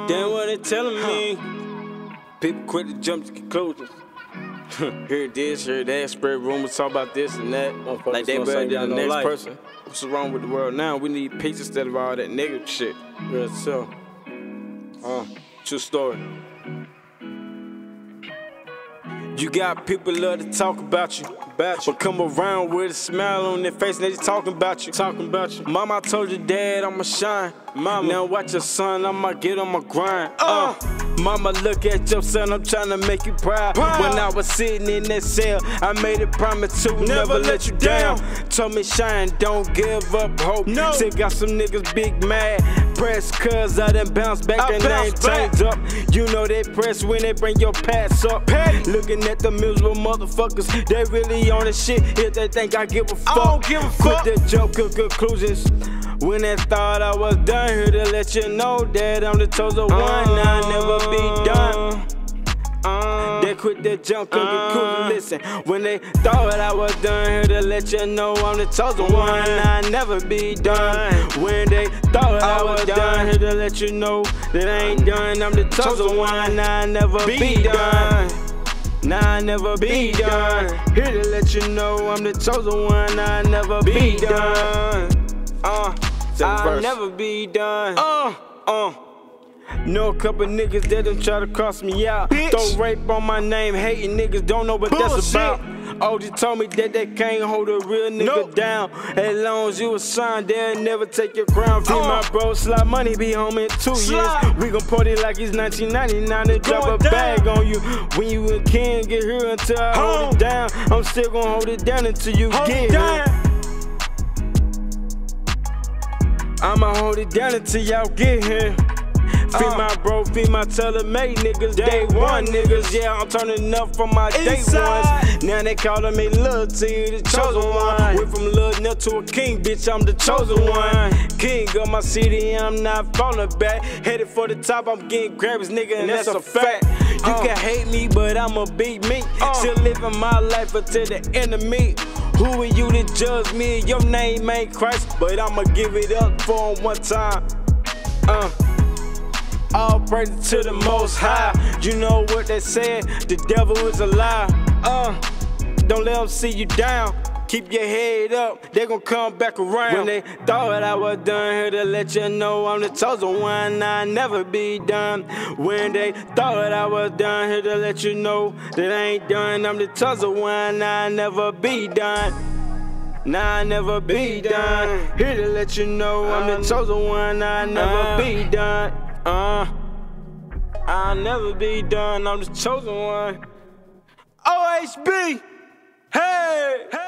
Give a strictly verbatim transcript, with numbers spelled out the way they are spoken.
Damn what they telling me. People quit to jump to conclusions. Hear this, hear that, spread rumors, talk about this and that. Like they better than the next life. person. What's wrong with the world now? We need peace instead of all that negative shit. Real so. Uh, true story. You got people love to talk about you, about you. But come around with a smile on their face and they just talking about you, talking about you. Mama, I told your dad I'ma shine. Mama, now watch your son, I'ma get on my grind. Uh, Mama, look at your son, I'm trying to make you proud. proud. When I was sitting in that cell, I made a promise to never, never let you down. down. Told me shine, don't give up hope. No. Still got some niggas big mad. Press cuz I done bounce back I and ain't changed up. You know they press when they bring your pass up. Hey. Looking at the miserable motherfuckers, they really on the shit. If they think I give a fuck, I don't give a fuck. Quit the joke of conclusions. When they thought I was done, here to let you know that I'm the chosen one. Uh, I'll never be done. Uh, they quit the junk of uh, conclusions. Listen, when they thought I was done, here to let you know I'm the chosen one. I'll never be done. When they thought I was done, here to let you know that I ain't done. I'm the chosen one. I'll never be done. Nah, I never be done. Here to let you know I'm the chosen one. I'll never be done. Uh, I'll never be done. Uh, uh. Know a couple niggas that done try to cross me out. Bitch. Throw rape on my name, hating niggas don't know what Bullshit. that's about. O G told me that they can't hold a real nigga nope. down. As long as you a sign, they'll never take your crown. Free uh. my bro, Sly Money be home in two Slide. years. We gon' party like it's nineteen ninety-nine and drop a down. bag on you. When you and Ken get here until I hold, hold it down, I'm still gon' hold it down until you hold get here. I'ma hold it down until y'all get here. Feed uh, my bro, feed my tele-made niggas, day one niggas. Yeah, I'm turning up from my day ones. Now they calling me Lil T, the chosen one. Went from Lil Nip to a king, bitch, I'm the chosen one. King of my city, I'm not falling back. Headed for the top, I'm getting grabs, nigga, and that's a fact. You uh, can hate me, but I'ma beat me. Uh, Still living my life until the end of me. Who are you to judge me? Your name ain't Christ, but I'ma give it up for him one time. Uh. All praise to the Most High. You know what they said, the devil is a lie. Uh, don't let them see you down. Keep your head up, they gon' come back around. When they thought I was done, here to let you know I'm the chosen one. I'll never be done. When they thought I was done, here to let you know that I ain't done. I'm the chosen one. I'll never be done. Nah, I'll never be done. Here to let you know I'm the chosen one. I'll never be done. Uh, I'll never be done, I'm the chosen one. O H B, hey, hey.